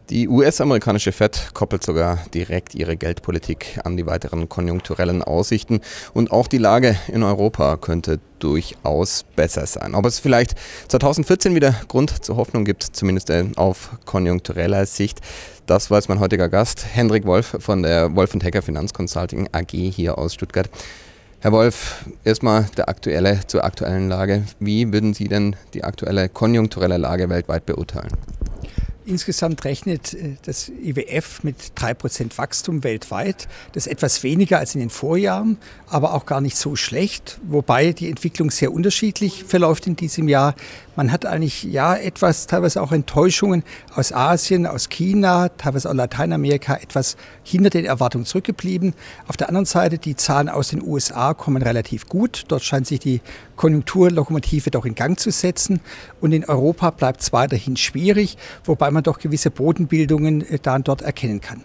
Die US-amerikanische Fed koppelt sogar direkt ihre Geldpolitik an die weiteren konjunkturellen Aussichten und auch die Lage in Europa könnte durchaus besser sein. Ob es vielleicht 2014 wieder Grund zur Hoffnung gibt, zumindest auf konjunktureller Sicht, das weiß mein heutiger Gast, Hendrik Wolf von der Wolf & Hecker Finanzconsulting AG hier aus Stuttgart. Herr Wolf, erstmal zur aktuellen Lage. Wie würden Sie denn die aktuelle konjunkturelle Lage weltweit beurteilen? Insgesamt rechnet das IWF mit 3% Wachstum weltweit. Das ist etwas weniger als in den Vorjahren, aber auch gar nicht so schlecht, wobei die Entwicklung sehr unterschiedlich verläuft in diesem Jahr. Man hat eigentlich teilweise auch Enttäuschungen aus Asien, aus China, teilweise auch Lateinamerika etwas hinter den Erwartungen zurückgeblieben. Auf der anderen Seite, die Zahlen aus den USA kommen relativ gut. Dort scheint sich die Konjunkturlokomotive doch in Gang zu setzen. Und in Europa bleibt es weiterhin schwierig, wobei man doch gewisse Bodenbildungen da und dort erkennen kann.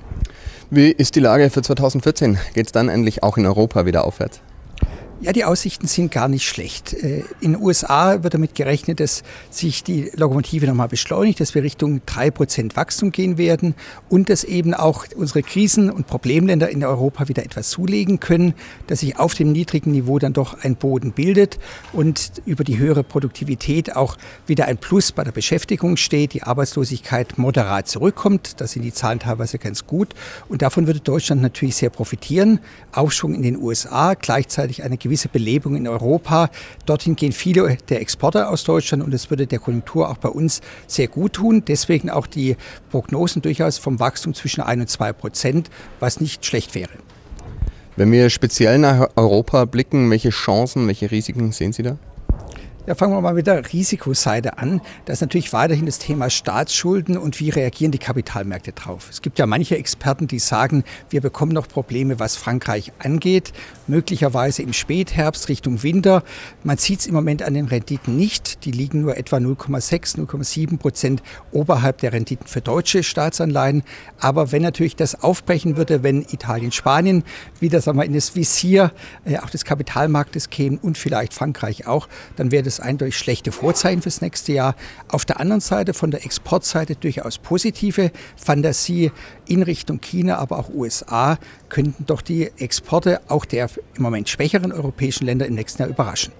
Wie ist die Lage für 2014? Geht es dann endlich auch in Europa wieder aufwärts? Ja, die Aussichten sind gar nicht schlecht. In den USA wird damit gerechnet, dass sich die Lokomotive nochmal beschleunigt, dass wir Richtung 3% Wachstum gehen werden und dass eben auch unsere Krisen- und Problemländer in Europa wieder etwas zulegen können, dass sich auf dem niedrigen Niveau dann doch ein Boden bildet und über die höhere Produktivität auch wieder ein Plus bei der Beschäftigung steht, die Arbeitslosigkeit moderat zurückkommt. Da sind die Zahlen teilweise ganz gut und davon würde Deutschland natürlich sehr profitieren. Aufschwung in den USA, gleichzeitig eine gewisse Belebung in Europa. Dorthin gehen viele der Exporter aus Deutschland und das würde der Konjunktur auch bei uns sehr gut tun. Deswegen auch die Prognosen durchaus vom Wachstum zwischen 1 und 2%, was nicht schlecht wäre. Wenn wir speziell nach Europa blicken, welche Chancen, welche Risiken sehen Sie da? Ja, fangen wir mal mit der Risikoseite an. Da ist natürlich weiterhin das Thema Staatsschulden und wie reagieren die Kapitalmärkte drauf. Es gibt ja manche Experten, die sagen, wir bekommen noch Probleme, was Frankreich angeht, möglicherweise im Spätherbst Richtung Winter. Man sieht es im Moment an den Renditen nicht. Die liegen nur etwa 0,6, 0,7% oberhalb der Renditen für deutsche Staatsanleihen. Aber wenn natürlich das aufbrechen würde, wenn Italien, Spanien wieder in das Visier auch des Kapitalmarktes kämen und vielleicht Frankreich auch, dann wäre das eindeutig schlechte Vorzeichen fürs nächste Jahr. Auf der anderen Seite, von der Exportseite durchaus positive Fantasie in Richtung China, aber auch USA, könnten doch die Exporte auch der im Moment schwächeren europäischen Länder im nächsten Jahr überraschen.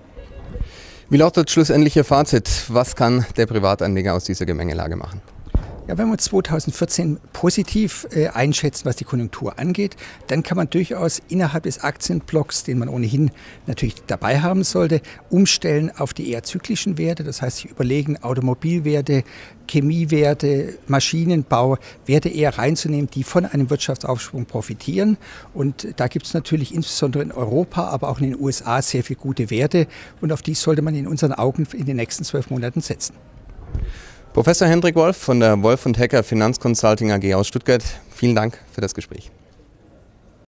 Wie lautet schlussendlich Ihr Fazit? Was kann der Privatanleger aus dieser Gemengelage machen? Ja, wenn wir 2014 positiv einschätzen, was die Konjunktur angeht, dann kann man durchaus innerhalb des Aktienblocks, den man ohnehin natürlich dabei haben sollte, umstellen auf die eher zyklischen Werte. Das heißt, sich überlegen, Automobilwerte, Chemiewerte, Maschinenbau, Werte eher reinzunehmen, die von einem Wirtschaftsaufschwung profitieren. Und da gibt es natürlich insbesondere in Europa, aber auch in den USA sehr viele gute Werte. Und auf die sollte man in unseren Augen in den nächsten 12 Monaten setzen. Professor Hendrik Wolf von der Wolf & Hecker Finanzconsulting AG aus Stuttgart, vielen Dank für das Gespräch.